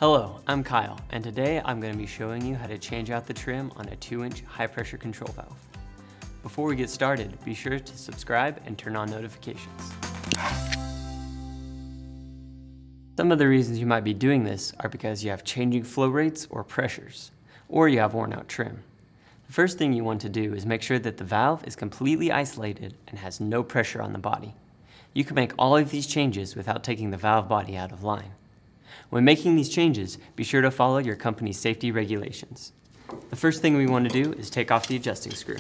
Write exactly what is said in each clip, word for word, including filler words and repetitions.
Hello, I'm Kyle, and today I'm going to be showing you how to change out the trim on a two inch high pressure control valve. Before we get started, be sure to subscribe and turn on notifications. Some of the reasons you might be doing this are because you have changing flow rates or pressures, or you have worn out trim. The first thing you want to do is make sure that the valve is completely isolated and has no pressure on the body. You can make all of these changes without taking the valve body out of line. When making these changes, be sure to follow your company's safety regulations. The first thing we want to do is take off the adjusting screw.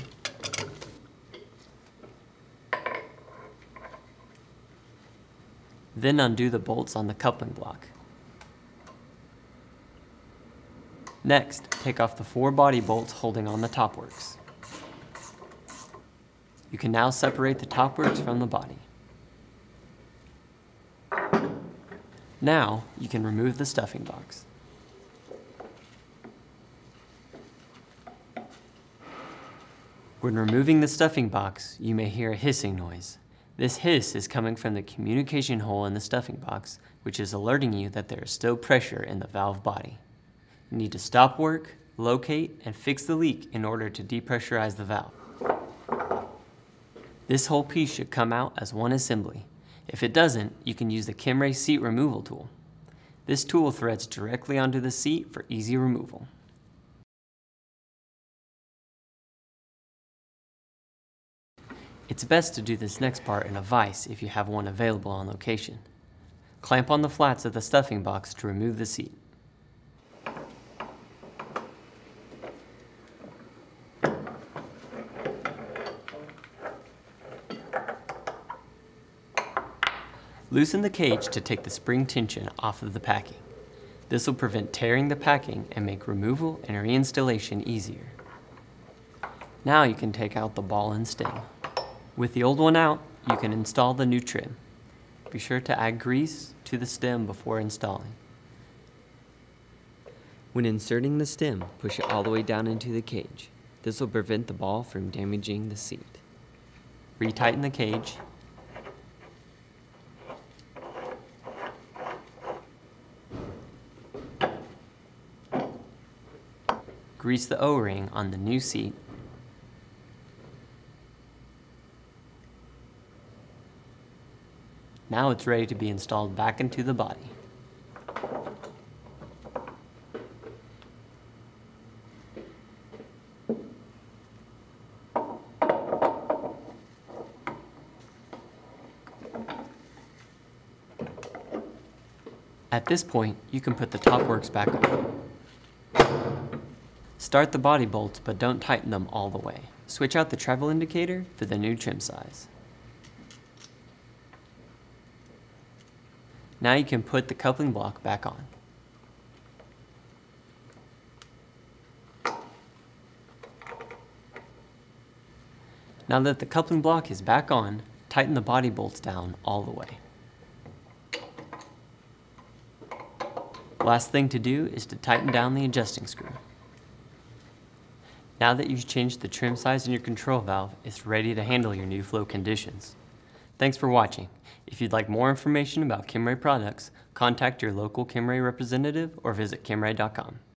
Then undo the bolts on the coupling block. Next, take off the four body bolts holding on the top works. You can now separate the top works from the body. Now, you can remove the stuffing box. When removing the stuffing box, you may hear a hissing noise. This hiss is coming from the communication hole in the stuffing box, which is alerting you that there is still pressure in the valve body. You need to stop work, locate, and fix the leak in order to depressurize the valve. This whole piece should come out as one assembly. If it doesn't, you can use the Kimray seat removal tool. This tool threads directly onto the seat for easy removal. It's best to do this next part in a vise if you have one available on location. Clamp on the flats of the stuffing box to remove the seat. Loosen the cage to take the spring tension off of the packing. This will prevent tearing the packing and make removal and reinstallation easier. Now you can take out the ball and stem. With the old one out, you can install the new trim. Be sure to add grease to the stem before installing. When inserting the stem, push it all the way down into the cage. This will prevent the ball from damaging the seat. Retighten the cage. Grease the O-ring on the new seat. Now it's ready to be installed back into the body. At this point, you can put the top works back on. Start the body bolts, but don't tighten them all the way. Switch out the travel indicator for the new trim size. Now you can put the coupling block back on. Now that the coupling block is back on, tighten the body bolts down all the way. Last thing to do is to tighten down the adjusting screw. Now that you've changed the trim size in your control valve, it's ready to handle your new flow conditions. Thanks for watching. If you'd like more information about Kimray products, contact your local Kimray representative or visit kimray dot com.